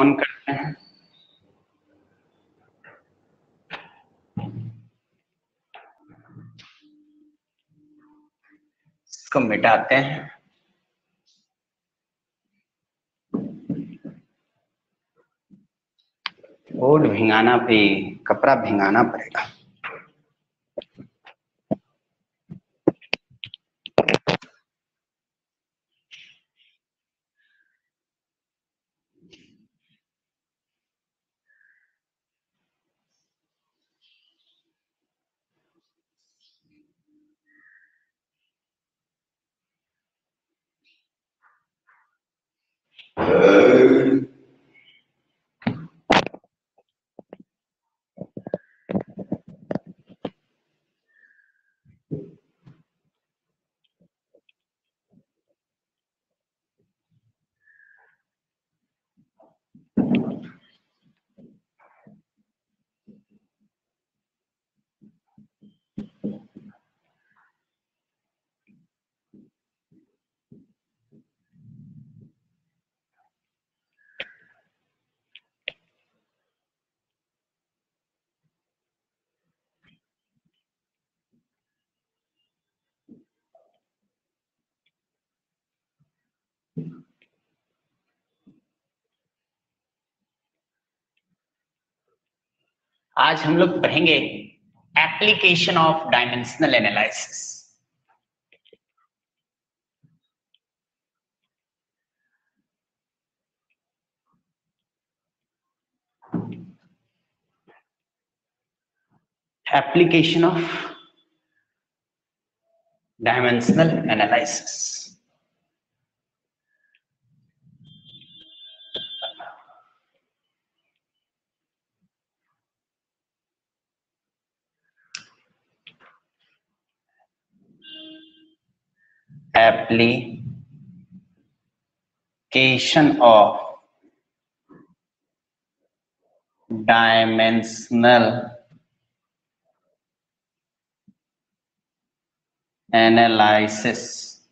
On करते हैं। इसको मिटाते हैं। बोर्ड भिंगाना भी, कपड़ा भिंगाना पड़ेगा। आज हम लोग पढ़ेंगे application of dimensional analysis. Application of dimensional analysis. Application of dimensional analysis।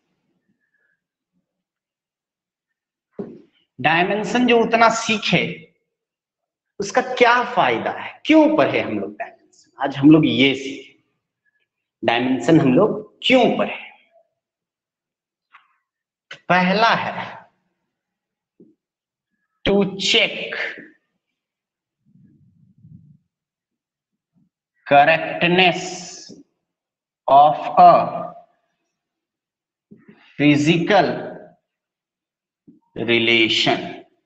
Dimension जो उतना सीखे उसका क्या फायदा है, क्यों पढ़े हम लोग डायमेंशन। आज हम लोग ये सीखे डायमेंशन हम लोग क्यों पढ़े। पहला है to check correctness of a physical relation.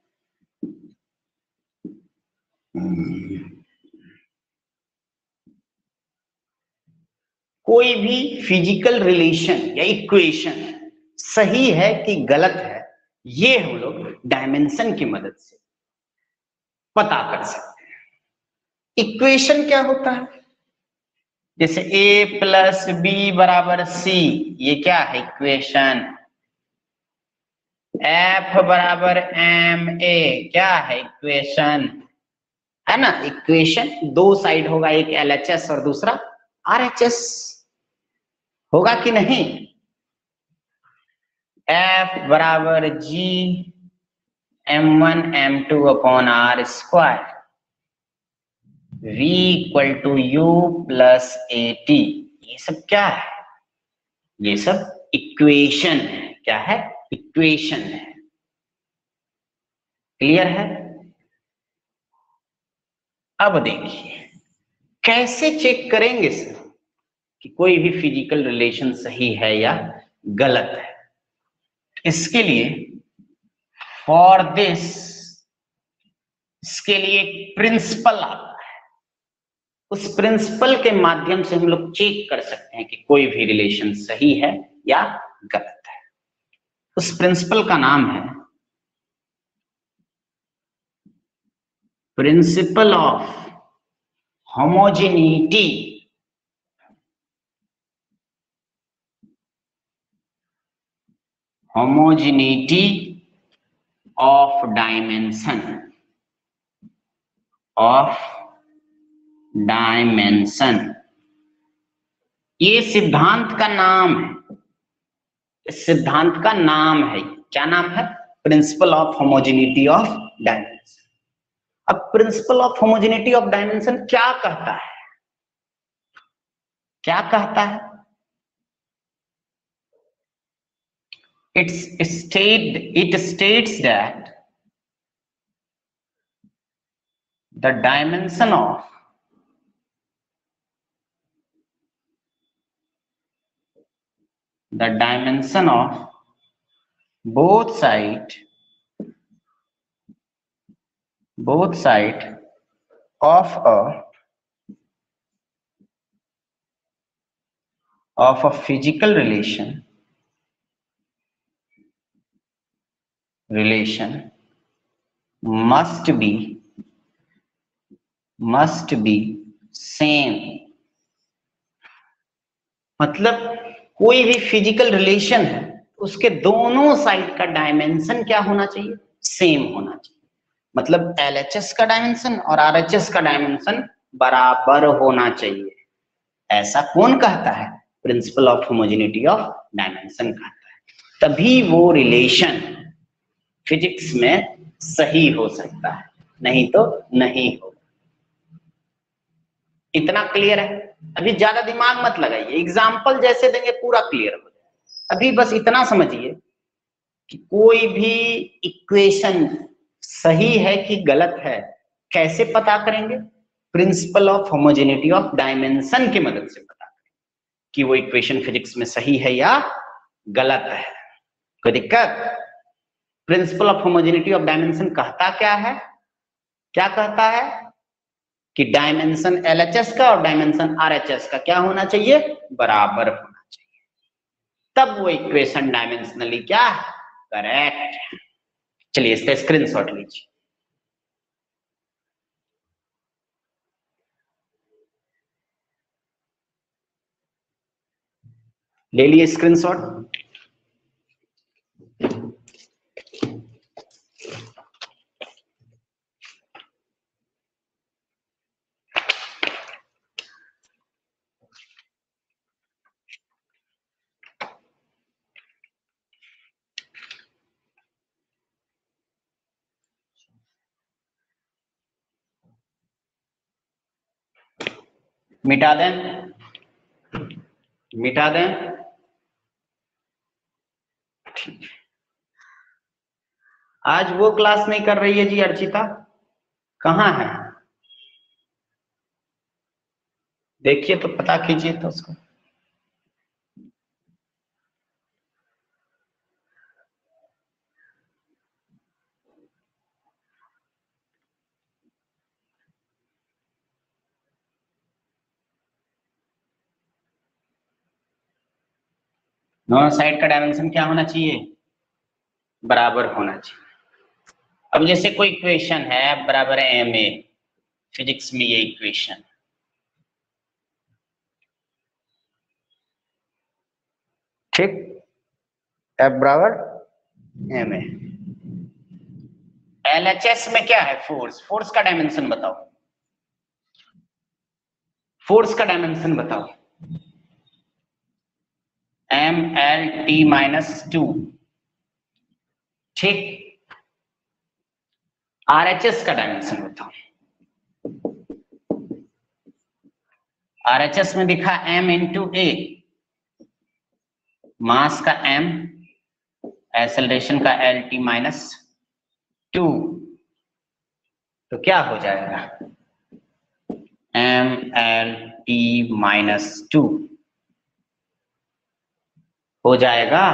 कोई भी फिजिकल रिलेशन या इक्वेशन सही है कि गलत है, ये हम लोग डायमेंशन की मदद से पता कर सकते हैं। इक्वेशन क्या होता है? जैसे a प्लस बी बराबर c, ये क्या है इक्वेशन। f बराबर m a, क्या है इक्वेशन, है ना। इक्वेशन दो साइड होगा, एक LHS और दूसरा RHS होगा कि नहीं। f बराबर g m1 m2 upon r square, v equal to u plus at। ये सब क्या है? ये सब इक्वेशन है। क्या है? इक्वेशन है। क्लियर है? अब देखिए कैसे चेक करेंगे सर कि कोई भी फिजिकल रिलेशन सही है या गलत है। इसके लिए फॉर दिस, इसके लिए एक प्रिंसिपल आता है। उस प्रिंसिपल के माध्यम से हम लोग चेक कर सकते हैं कि कोई भी रिलेशन सही है या गलत है। उस प्रिंसिपल का नाम है principle of homogeneity. Homogeneity of dimension, of dimension. ये सिद्धांत का नाम है। इस सिद्धांत का नाम है, क्या नाम है? Principle of homogeneity of dimension. अब principle of homogeneity of dimension क्या कहता है, क्या कहता है? it states that the dimension of both side of a physical relation must be same। मतलब कोई भी फिजिकल रिलेशन है, उसके दोनों साइड का डायमेंशन क्या होना चाहिए? सेम होना चाहिए। मतलब LHS का डायमेंशन और RHS का डायमेंशन बराबर होना चाहिए। ऐसा कौन कहता है? Principle of homogeneity of dimension कहता है। तभी वो रिलेशन फिजिक्स में सही हो सकता है, नहीं तो नहीं हो। इतना क्लियर है? अभी ज्यादा दिमाग मत लगाइए, एग्जाम्पल जैसे देंगे पूरा क्लियर हो जाए। अभी बस इतना समझिए कि कोई भी इक्वेशन सही है कि गलत है कैसे पता करेंगे? Principle of homogeneity of dimension की मदद से पता करेंगे कि वो इक्वेशन फिजिक्स में सही है या गलत है। कोई दिक्कत? Principle of homogeneity of dimension कहता क्या है? क्या कहता है कि डायमेंशन LHS का और डायमेंशन RHS का क्या होना चाहिए? बराबर होना चाहिए। तब वो इक्वेशन डायमेंशनली क्या है? करेक्ट है। चलिए इसका स्क्रीनशॉट लीजिए। ले लिए स्क्रीनशॉट? मिटा दें? मिटा दें? ठीक। आज वो क्लास नहीं कर रही है जी अर्चिता, कहाँ है? देखिए तो पता कीजिए तो उसको। दोनों साइड का डायमेंशन क्या होना चाहिए? बराबर होना चाहिए। अब जैसे कोई इक्वेशन है बराबर है ma, फिजिक्स में ये इक्वेशन, ठीक, F बराबर ma। LHS में क्या है? फोर्स। फोर्स का डायमेंशन बताओ, फोर्स का डायमेंशन बताओ। MLT-2, ठीक। RHS का डायमेंशन बताओ। RHS में दिखा m इंटू a, मास का m, एक्सेलरेशन का LT-2, तो क्या हो जाएगा? MLT-2 हो जाएगा।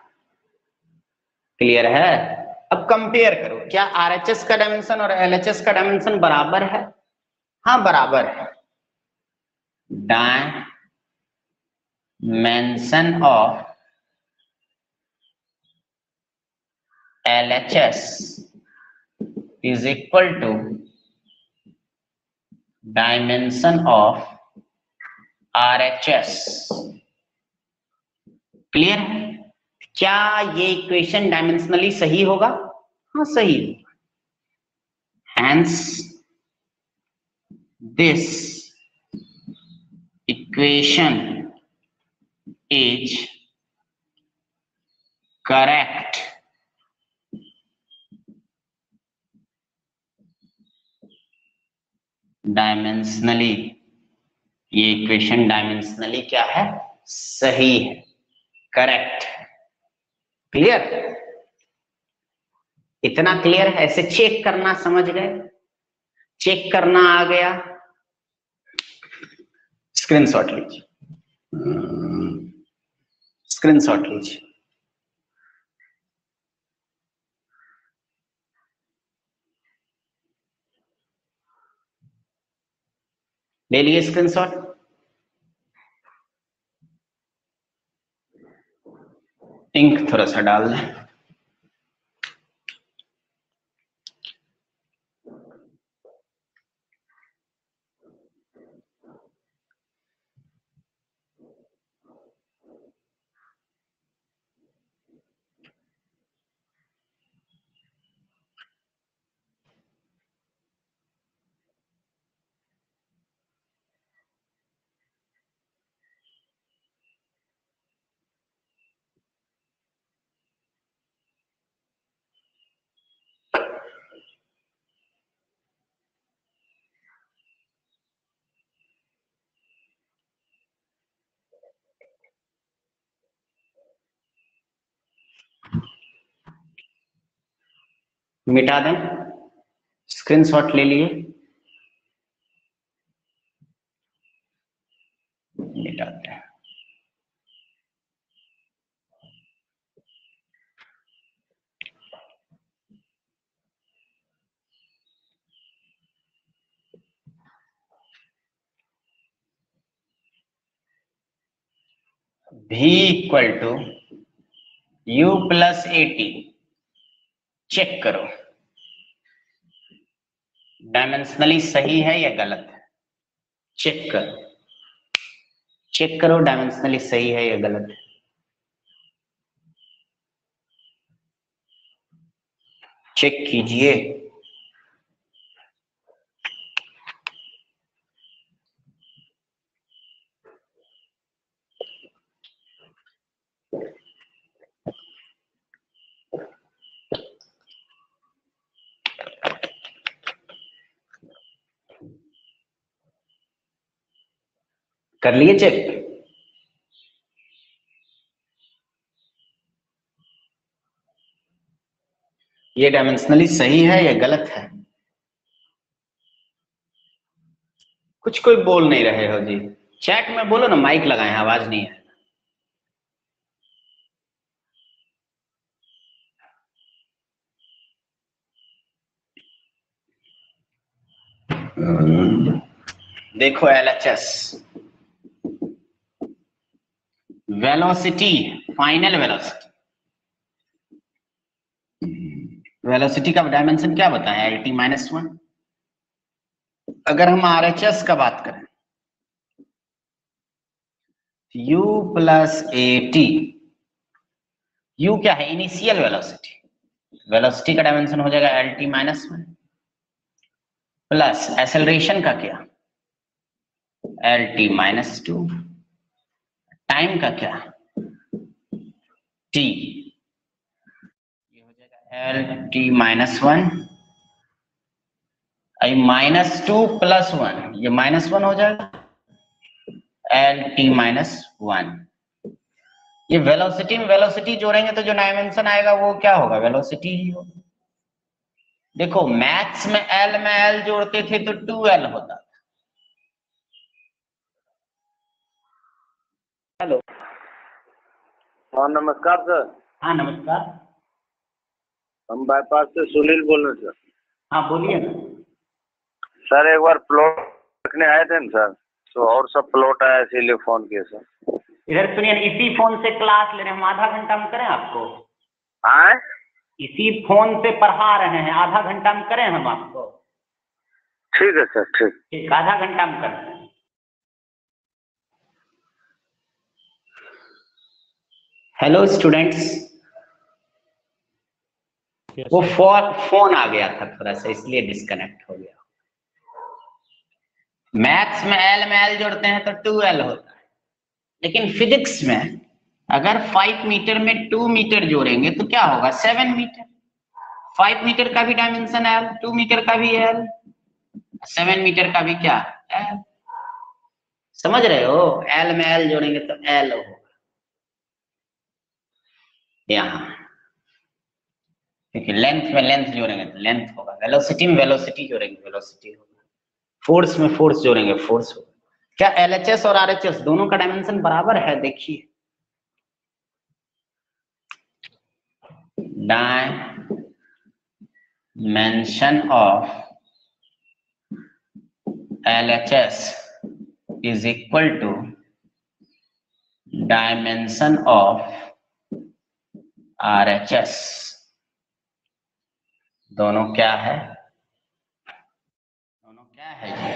क्लियर है? अब कंपेयर करो, क्या RHS का डायमेंशन और LHS का डायमेंशन बराबर है? हाँ बराबर है। Dimension of LHS is equal to dimension of RHS। Clear है? क्या ये इक्वेशन डायमेंशनली सही होगा? हाँ सही होगा। Hence this equation is correct dimensionally, ये इक्वेशन डायमेंशनली क्या है, सही है, करेक्ट है। क्लियर, इतना क्लियर है। ऐसे चेक करना समझ गए, चेक करना आ गया, स्क्रीनशॉट लीजिए, स्क्रीनशॉट लीजिए। ले लिए स्क्रीनशॉट? इंक थोड़ा सा डाल दें। मिटा दें, स्क्रीनशॉट ले लिए, मिटाते हैं। V equal to U plus AT, check करो डायमेंशनली सही है या गलत है, चेक करो, चेक करो डायमेंशनली सही है या गलत है। चेक कीजिए। कर लिए चेक? ये डायमेंशनली सही है या गलत है? कुछ कोई बोल नहीं रहे हो जी, चैट में बोलो ना, माइक लगाए, आवाज नहीं है। देखो LHS velocity, final velocity, velocity का डायमेंशन क्या बताया, LT-1। अगर हम RHS का बात करें, U प्लस AT, U क्या है, इनिशियल वेलोसिटी, वेलोसिटी का डायमेंशन हो जाएगा LT-1 प्लस एक्सेलरेशन का क्या, LT-2, टाइम का क्या, T, ये हो जाएगा LT-1, -2 + 1, ये -1 हो जाएगा, LT-1। ये वेलोसिटी में वेलोसिटी जोड़ेंगे तो जो डायमेंशन आएगा वो क्या होगा, वेलोसिटी ही होगा। देखो मैथ्स में L जोड़ते थे तो 2L होता था। हेलो, हाँ नमस्कार सर। हाँ नमस्कार, हम बाईपास से सुनील बोल रहे हैं सर। हाँ बोलिए ना। सर एक बार प्लॉट रखने आए थे ना सर, तो और सब प्लॉट आया इसीलिए फोन किया सर। इधर सुनिए, इसी फोन से क्लास ले रहे हैं हम, आधा घंटा में करें आपको? आए? इसी फोन से पढ़ा रहे हैं, आधा घंटा में करें हम आपको? ठीक है सर, ठीक। ठीक, आधा घंटा में करते हैं। हेलो स्टूडेंट्स, वो फोन आ गया था थोड़ा सा, इसलिए डिस्कनेक्ट हो गया। मैथ्स में L जोड़ते हैं तो 2L होता है, लेकिन फिजिक्स में अगर 5 मीटर में 2 मीटर जोड़ेंगे तो क्या होगा, 7 मीटर। 5 मीटर का भी डायमेंशन L, 2 मीटर का भी L, 7 मीटर का भी क्या L, समझ रहे हो, L में L जोड़ेंगे तो L होगा यहाँ, क्योंकि लेंथ में लेंथ जोड़ेंगे तो लेंथ होगा, वेलोसिटी में वेलोसिटी जोड़ेंगे वेलोसिटी होगा, फोर्स में फोर्स जोड़ेंगे फोर्स होगा। क्या LHS और RHS दोनों का डायमेंशन बराबर है? देखिए dimension of LHS is equal to dimension of RHS। दोनों क्या है? दोनों क्या है ये?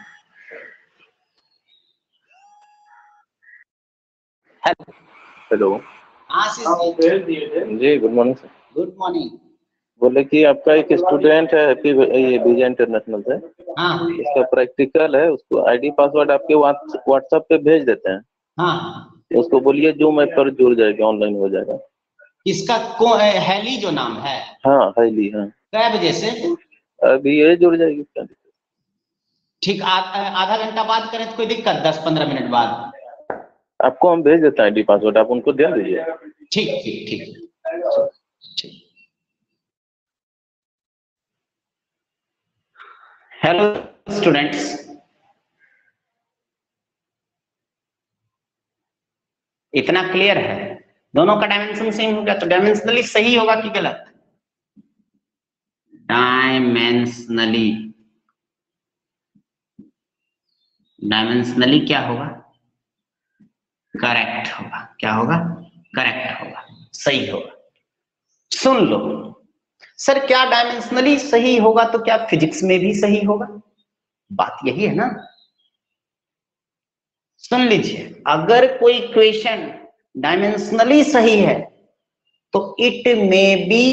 Hello. Ashish ji good morning sir. Good morning. बोले कि आपका एक स्टूडेंट है ये बीजे इंटरनेशनल से, हाँ इसका प्रैक्टिकल है, उसको आईडी पासवर्ड आपके व्हाट्सएप पे भेज देते हैं। हाँ, उसको बोलिए जूम ऐप पर जुड़ जाएगा, ऑनलाइन हो जाएगा। इसका हैली जो नाम है, हाँ हाईली, हाँ। कै बजे से? अभी ये जुड़ जाएगी। ठीक, आधा घंटा बाद करें तो कोई दिक्कत? 10-15 मिनट बाद? आपको हम भेज देते हैं आईडी पासवर्ड, आप उनको दे दीजिए। ठीक ठीक ठीक ठीक। हेलो स्टूडेंट्स, इतना क्लियर है? दोनों का डायमेंशन सेम हो गया तो डायमेंशनली सही होगा कि गलत? डायमेंशनली, डायमेंशनली क्या होगा? करेक्ट होगा। क्या होगा? करेक्ट होगा, सही होगा। सुन लो सर, क्या डायमेंशनली सही होगा तो क्या फिजिक्स में भी सही होगा? बात यही है ना। सुन लीजिए, अगर कोई इक्वेशन डायमेंशनली सही है तो it may be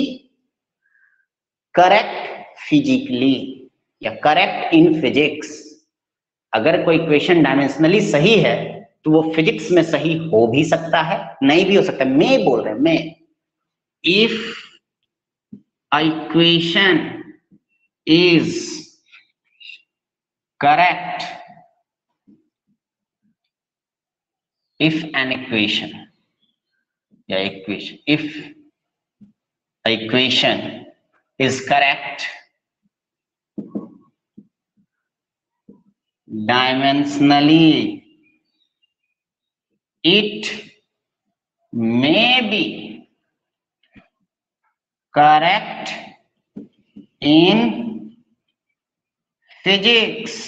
correct physically या करेक्ट इन फिजिक्स। अगर कोई इक्वेशन डायमेंशनली सही है तो वो फिजिक्स में सही हो भी सकता है, नहीं भी हो सकता। मैं बोल रहे हैं, मैं, if equation is correct, if an equation if equation is correct dimensionally, it may be correct in physics।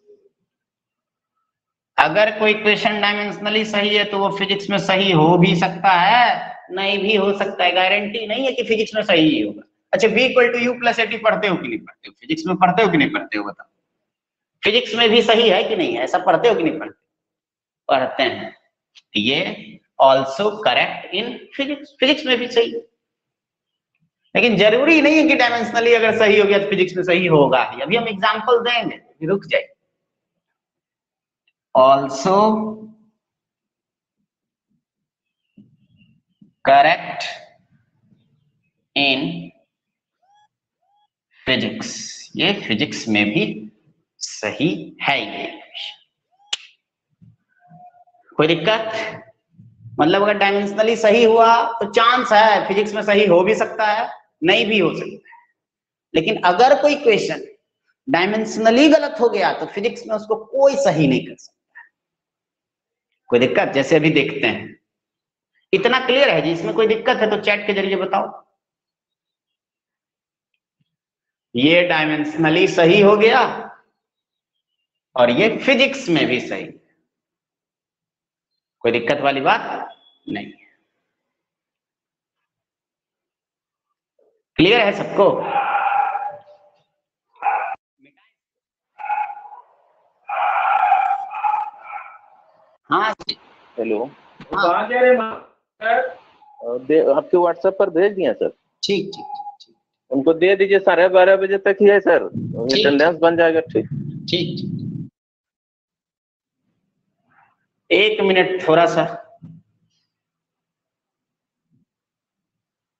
अगर कोई इक्वेशन डायमेंशनली सही है तो वो फिजिक्स में सही हो भी सकता है, नहीं भी हो सकता है। गारंटी नहीं है कि फिजिक्स में सही ही होगा। अच्छा, v = u + at पढ़ते हो कि नहीं पढ़ते हो? फिजिक्स में पढ़ते हो कि नहीं पढ़ते हो? बताओ, फिजिक्स में भी सही है कि नहीं है? ऐसा पढ़ते हो कि नहीं पढ़ते? पढ़ते हैं। ये also correct in physics, physics में भी सही है। लेकिन जरूरी नहीं है कि डायमेंशनली अगर सही हो गया तो फिजिक्स में सही होगा। अभी हम एग्जाम्पल देंगे, रुक जाइए। also correct in physics, ये फिजिक्स में भी सही है। ये कोई दिक्कत? मतलब अगर डायमेंशनली सही हुआ तो चांस है फिजिक्स में सही हो भी सकता है, नहीं भी हो सकता है। लेकिन अगर कोई क्वेश्चन डायमेंशनली गलत हो गया तो फिजिक्स में उसको कोई सही नहीं कर सकता। कोई दिक्कत? जैसे अभी देखते हैं, इतना क्लियर है जी? इसमें कोई दिक्कत है तो चैट के जरिए बताओ। ये डायमेंशनली सही हो गया और ये फिजिक्स में भी सही। कोई दिक्कत वाली बात नहीं। क्लियर है सबको? हाँ हेलो। हाँ, आपके व्हाट्सएप पर भेज दिए सर। ठीक ठीक ठीक, उनको दे दीजिए, 12:30 बजे तक ही है सर, अटेंडेंस बन जाएगा। ठीक ठीक ठीक। 1 मिनट थोड़ा सा,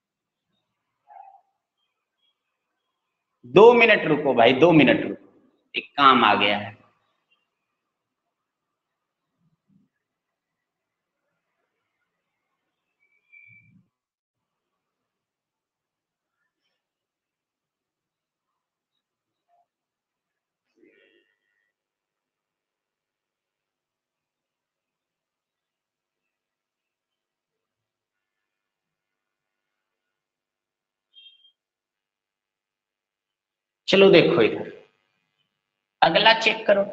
दो मिनट रुको भाई, 2 मिनट रुको। एक काम आ गया है। चलो देखो इधर अगला चेक करो।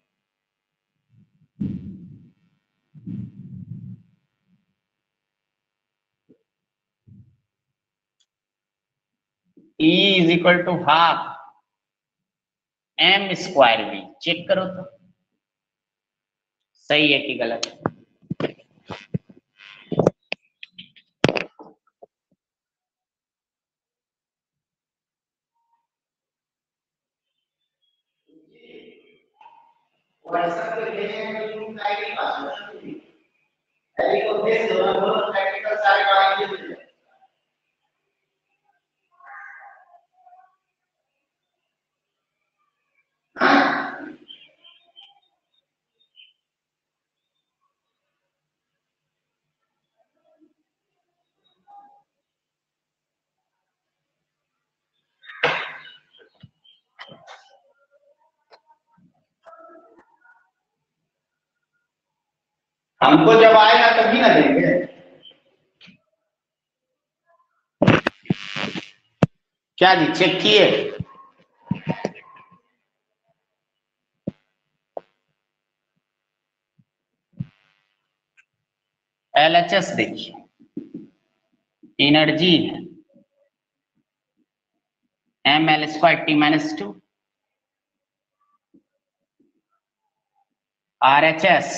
E is equal to half m² v। Check करो तो सही है कि गलत है। हमको जब आएगा तभी ना देंगे। क्या जी चेक किए? LHS देखिए एनर्जी है ml²T-2 RHS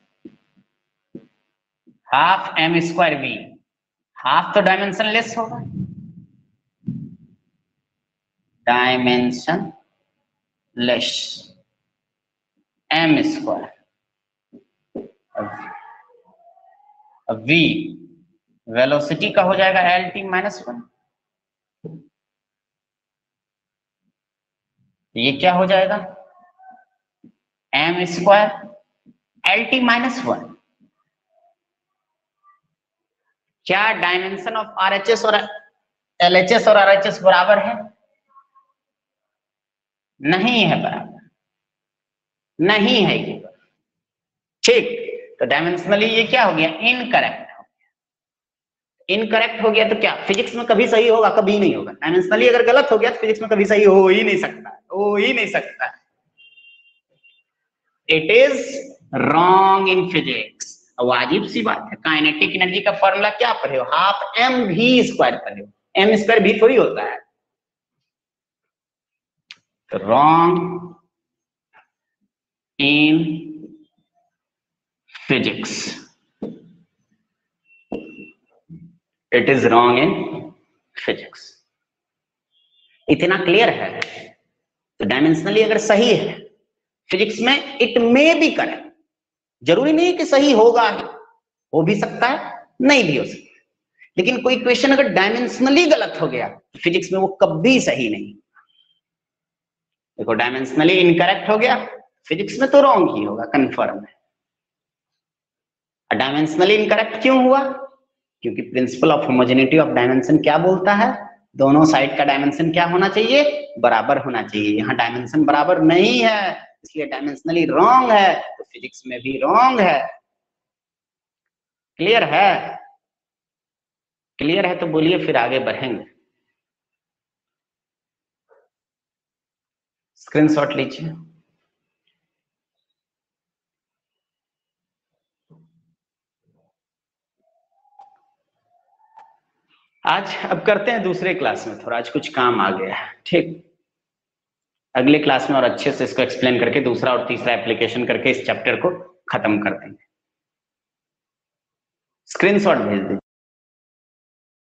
half m²v। Half तो डायमेंशन लेस होगा, डायमेंशन लेस m²। अब v वेलोसिटी का हो जाएगा LT-1। ये क्या हो जाएगा m² LT-1। क्या डायमेंशन ऑफ RHS और LHS और RHS बराबर है? नहीं है बराबर, नहीं है ये। ठीक, तो डायमेंशनली ये क्या हो गया? इनकरेक्ट हो गया। इनकरेक्ट हो गया तो क्या फिजिक्स में कभी सही होगा? कभी नहीं होगा। डायमेंशनली अगर गलत हो गया तो फिजिक्स में कभी सही हो ही नहीं सकता, हो ही नहीं सकता। It is wrong in physics. वाजिब सी बात है, काइनेटिक एनर्जी का फॉर्मूला क्या पढ़े हो? हाफ mv² पढ़े हो, m² भी थोड़ी होता है। तो wrong in physics, it is wrong in physics. इतना क्लियर है? तो डायमेंशनली अगर सही है फिजिक्स में इट मे बी करेक्ट, जरूरी नहीं कि सही होगा, हो भी सकता है नहीं भी हो सकता। लेकिन कोई क्वेश्चन अगर डायमेंशनली गलत हो गया फिजिक्स में वो कभी सही नहीं। देखो डायमेंशनली इनकरेक्ट हो गया फिजिक्स में तो रॉन्ग ही होगा, कंफर्म है। डायमेंशनली इनकरेक्ट क्यों हुआ? क्योंकि principle of homogeneity of dimension क्या बोलता है? दोनों साइड का डायमेंशन क्या होना चाहिए? बराबर होना चाहिए। यहाँ डायमेंशन बराबर नहीं है इसलिए डायमेंशनली रॉन्ग है, तो फिजिक्स में भी रॉन्ग है। क्लियर है? क्लियर है तो बोलिए, फिर आगे बढ़ेंगे। स्क्रीनशॉट लीजिए। आज अब करते हैं दूसरे क्लास में, थोड़ा आज कुछ काम आ गया है। ठीक, अगले क्लास में और अच्छे से इसको एक्सप्लेन करके दूसरा और तीसरा एप्लीकेशन करके इस चैप्टर को खत्म कर देंगे। स्क्रीनशॉट भेज दीजिए।